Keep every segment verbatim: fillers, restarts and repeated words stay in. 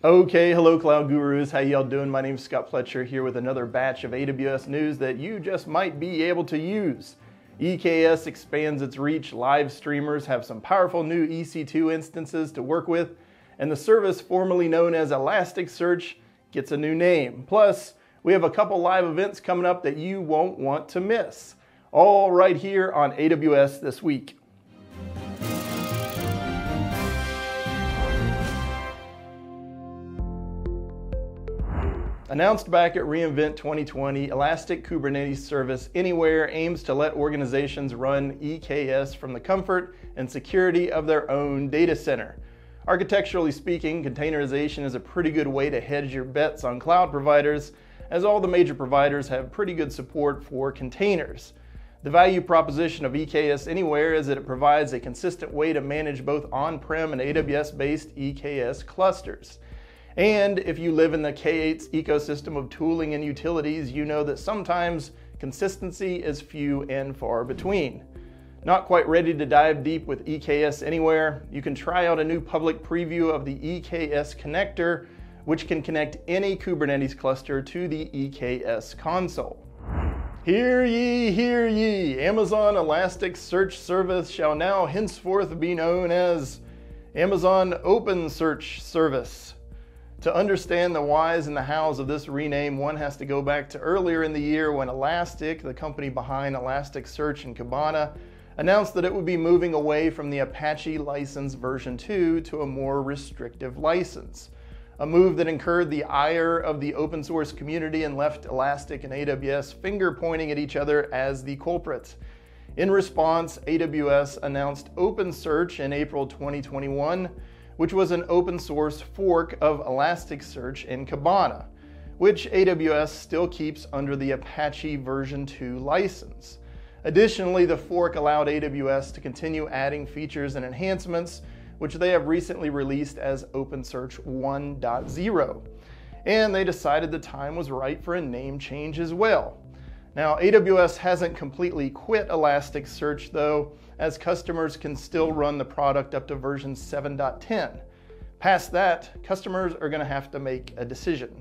Okay, hello Cloud Gurus, how y'all doing? My name is Scott Fletcher here with another batch of A W S news that you just might be able to use. E K S expands its reach, live streamers have some powerful new E C two instances to work with, and the service formerly known as Elasticsearch gets a new name. Plus, we have a couple live events coming up that you won't want to miss. All right here on A W S This Week. Announced back at reInvent twenty twenty, Elastic Kubernetes Service Anywhere aims to let organizations run E K S from the comfort and security of their own data center. Architecturally speaking, containerization is a pretty good way to hedge your bets on cloud providers, as all the major providers have pretty good support for containers. The value proposition of E K S Anywhere is that it provides a consistent way to manage both on-prem and A W S-based E K S clusters. And if you live in the K eight's ecosystem of tooling and utilities, you know that sometimes consistency is few and far between. Not quite ready to dive deep with E K S Anywhere? You can try out a new public preview of the E K S connector, which can connect any Kubernetes cluster to the E K S console. Hear ye, hear ye! Amazon Elasticsearch service shall now henceforth be known as Amazon OpenSearch service. To understand the whys and the hows of this rename, one has to go back to earlier in the year when Elastic, the company behind Elasticsearch and Kibana, announced that it would be moving away from the Apache license version two to a more restrictive license. A move that incurred the ire of the open source community and left Elastic and A W S finger pointing at each other as the culprits. In response, A W S announced OpenSearch in April twenty twenty-one, which was an open source fork of Elasticsearch and Kibana, which A W S still keeps under the Apache version two license. Additionally, the fork allowed A W S to continue adding features and enhancements, which they have recently released as OpenSearch one point oh. And they decided the time was right for a name change as well. Now, A W S hasn't completely quit Elasticsearch though, as customers can still run the product up to version seven point ten. Past that, customers are going to have to make a decision.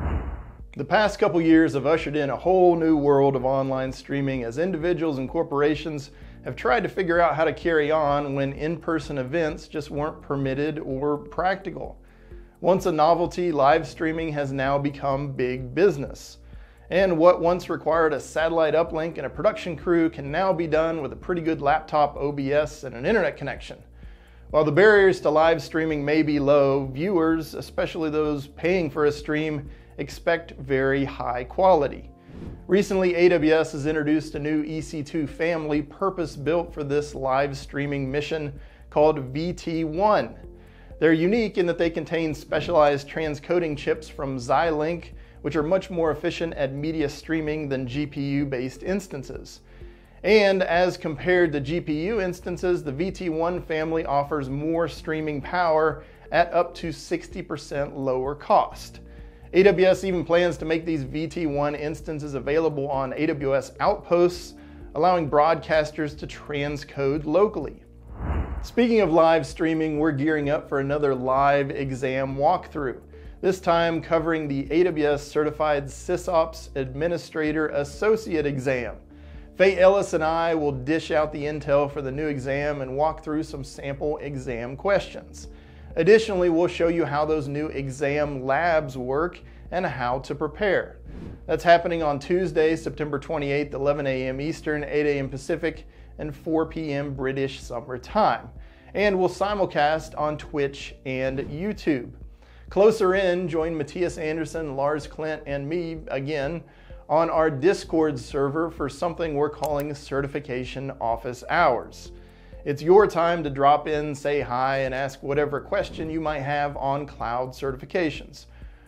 The past couple years have ushered in a whole new world of online streaming as individuals and corporations have tried to figure out how to carry on when in-person events just weren't permitted or practical. Once a novelty, live streaming has now become big business. And what once required a satellite uplink and a production crew can now be done with a pretty good laptop O B S and an internet connection. While the barriers to live streaming may be low, viewers, especially those paying for a stream, expect very high quality. Recently, A W S has introduced a new E C two family purpose-built for this live streaming mission called V T one. They're unique in that they contain specialized transcoding chips from Xilinx, which are much more efficient at media streaming than G P U-based instances. And as compared to G P U instances, the V T one family offers more streaming power at up to sixty percent lower cost. A W S even plans to make these V T one instances available on A W S outposts, allowing broadcasters to transcode locally. Speaking of live streaming, we're gearing up for another live exam walkthrough, this time covering the A W S Certified SysOps Administrator Associate exam. Faye Ellis and I will dish out the intel for the new exam and walk through some sample exam questions. Additionally, we'll show you how those new exam labs work and how to prepare. That's happening on Tuesday, September twenty-eighth, eleven a m Eastern, eight a m Pacific, and four p m British Summer Time. And we'll simulcast on Twitch and YouTube. Closer in, join Matthias Anderson, Lars Klint, and me again on our Discord server for something we're calling Certification Office Hours. It's your time to drop in, say hi, and ask whatever question you might have on cloud certifications.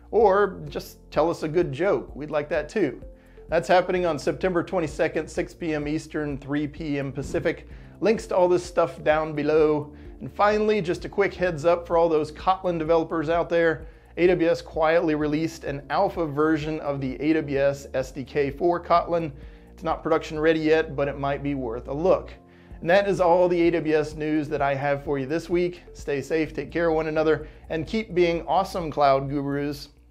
Or just tell us a good joke, we'd like that too. That's happening on September twenty-second, six p m Eastern, three p m Pacific. Links to all this stuff down below. And finally, just a quick heads up for all those Kotlin developers out there, A W S quietly released an alpha version of the A W S S D K for Kotlin. It's not production ready yet, but it might be worth a look. And that is all the A W S news that I have for you this week. Stay safe, take care of one another, and keep being awesome cloud gurus.